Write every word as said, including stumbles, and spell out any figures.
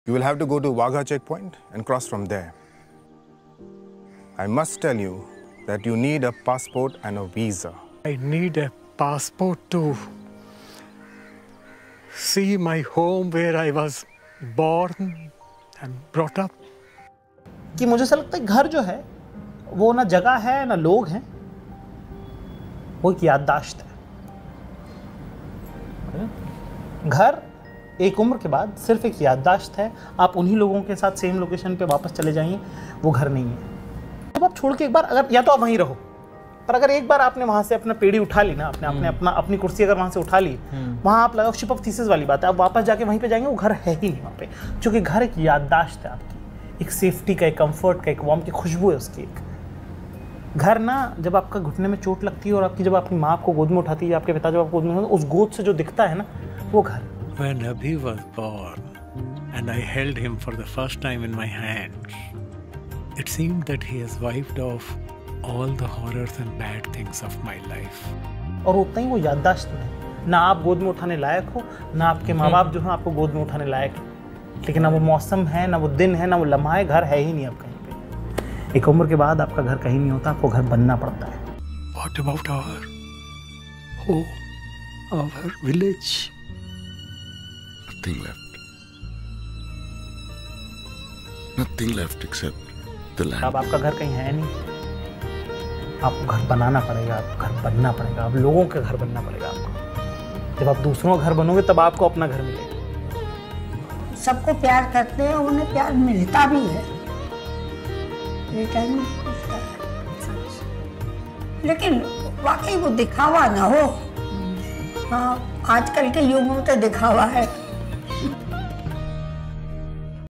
You will have to go to Wagha checkpoint and cross from there. I must tell you that you need a passport and a visa. I need a passport to see my home where I was born and brought up. कि मुझे ऐसा लगता है घर जो है वो ना जगह है ना लोग हैं, वो एक याददाश्त है। घर एक उम्र के बाद सिर्फ एक याददाश्त है। आप उन्हीं लोगों के साथ सेम लोकेशन पे वापस चले जाइए, वो घर नहीं है। जब आप छोड़ के एक बार अगर या तो आप वहीं रहो, पर अगर एक बार आपने वहाँ से अपना पेड़ी उठा ली ना, आपने आपने अपना अपनी कुर्सी अगर वहाँ से उठा ली, वहाँ आप लगाओ शिप ऑफ थीसिस वाली बात है, आप वापस जाके वहीं पे जाएंगे, वो घर है ही नहीं वहाँ पे। क्योंकि घर एक याददाश्त है आपकी, एक सेफ्टी का, एक कंफर्ट का, एक वार्म की खुशबू है उसकी। एक घर ना, जब आपका घुटने में चोट लगती है और आपकी जब आपकी माँ आपको गोद में उठाती है, आपके पिता जब आपको गोद में उठाते हैं, उस गोद से जो दिखता है ना, वो घर। When Abhi was born and I held him for the first time in my hands, it seemed that he has wiped off all the horrors and bad things of my life. और उतना ही वो याददाश्त में ना आप गोद में उठाने लायक हो, ना आपके माँ बाप जो हैं आपको गोद में उठाने लायक है। लेकिन ना वो मौसम है, ना वो दिन है, ना वो लम्हा है, घर है ही नहीं आप कहीं पे। एक उम्र के बाद आपका घर कहीं नहीं होता, आपको घर बनना पड़ता है। What about our home, our village? Nothing left. Nothing left except the land. अब आपका घर कहीं है नहीं, आपको घर बनाना पड़ेगा, आपको घर बनना पड़ेगा, आप लोगों का घर बनना पड़ेगा आपको। जब आप दूसरों का घर बनोगे तब आपको अपना घर मिलेगा। सबको प्यार करते हैं, उन्हें प्यार मिलता भी है, रिटर्न मिलता है। लेकिन वाकई वो दिखावा ना हो। हाँ, आजकल के युग में तो दिखावा है।